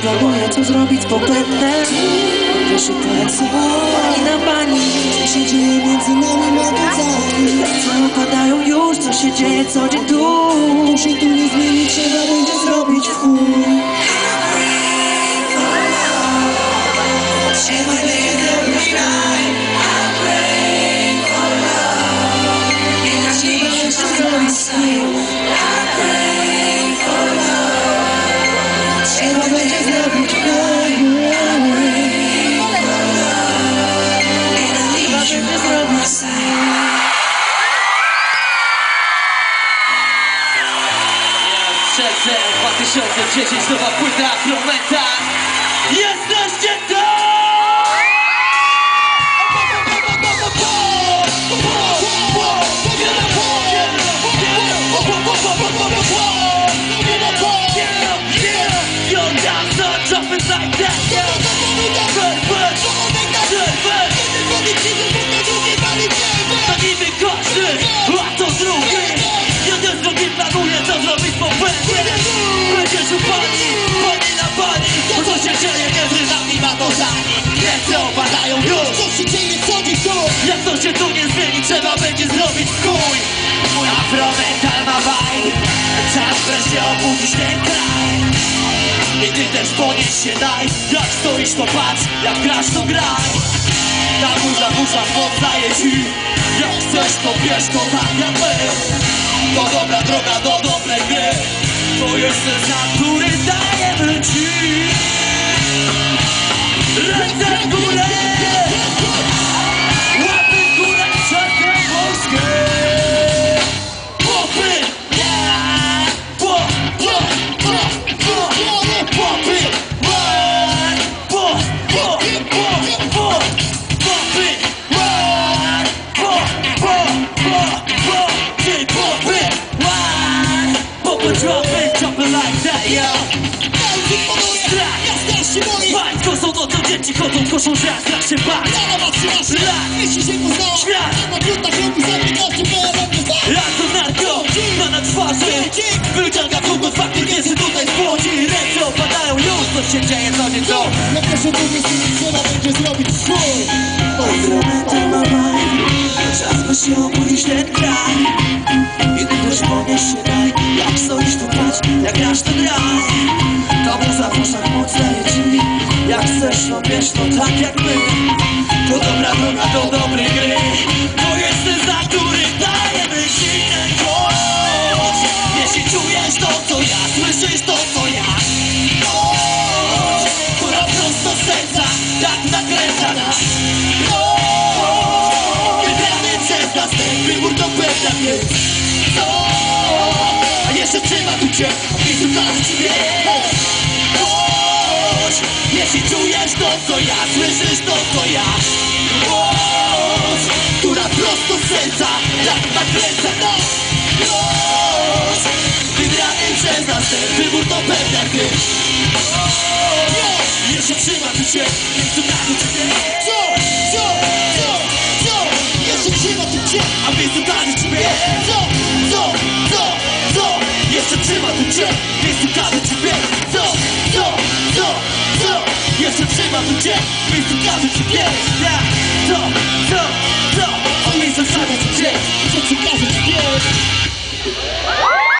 Planuję, co zrobić, bo będę wiesz, tak i na pani. Co się dzieje między nami, ma to zanim. Co układają już, co się dzieje co dzień tu. To się tu nie zmieni, trzeba będzie zrobić w chuj. Trzeba będzie zrobić Czerwce 2010, nowa płyta Krometa. Jesteście to! Your dance are jumping like that, yeah. To niby każdy, a to drugi. Jeden z drugim planuje, co zrobić po błędzie. Będziesz u pani, pani na pani. Bo co się dzieje między nami, ma to zanim. Ręce opadają już. Co się dzieje, co dziś tu? Jak to się tu nie zmieni, trzeba będzie zrobić chuj. Mój afrometal ma vibe. Czas wreszcie obudzić ten kraj. I ty też podnieś się daj. Jak stoisz to patrz, jak grasz to graj. Ta burza poddaje ci. Jak chcesz to bierz to tak jak my. To dobra droga do dobrej gry. To jest ten znak, który dajemy ci. Ręce w górę. Łapy w górę, czarne polskie. Popy, yeah. Popy, jumping like that, yo. Państwo są to, co dzieci chodzą, koszą, że jak strach się bać. Myśli się poznała. Świat. Na butach robi zamykacie, Jak to narko, ma na twarzy. Wyciąga kogut, fakty nie się tutaj spłodzi. Ręce opadają już, co się dzieje co dzień tu. Jak to się tu nie zmieni, trzeba będzie zrobić chuj. Afrometal ma vibe. Czas by się obudzić ten kraj. I ty też podnieś się daj. Jak stoisz to patrz, jak grasz to graj. Ta muza w uszach moc daje ci. Jak chcesz to bierz to tak jak my. To dobra droga do dobrej gry. To jest ten znak, który dajemy ci ten głos. Jeśli czujesz to co ja, słyszysz to co ja. Która prosto z serca, tak nakręca nas. Wybrany przez nas ten wybór to pewna jest. A jeszcze trzyma tu cię, a miejscu każdy ci wie. Jeśli czujesz to co ja, słyszysz to co ja. Która prosto z serca, tak nakręca nas. Wybrany przez nas ten wybór to pewna gry. Jeszcze trzyma tu cię, miejscu każdy ci wie. Jeszcze trzyma tu cię, a miejscu każdy ci wie. Jeszcze trzyma tu cię, miejscu każdy ci wie. Jeszcze trzyma tu cię, miejscu każdy ci wie. A miejscu każdy ci wie. co ci każe ci wiesz.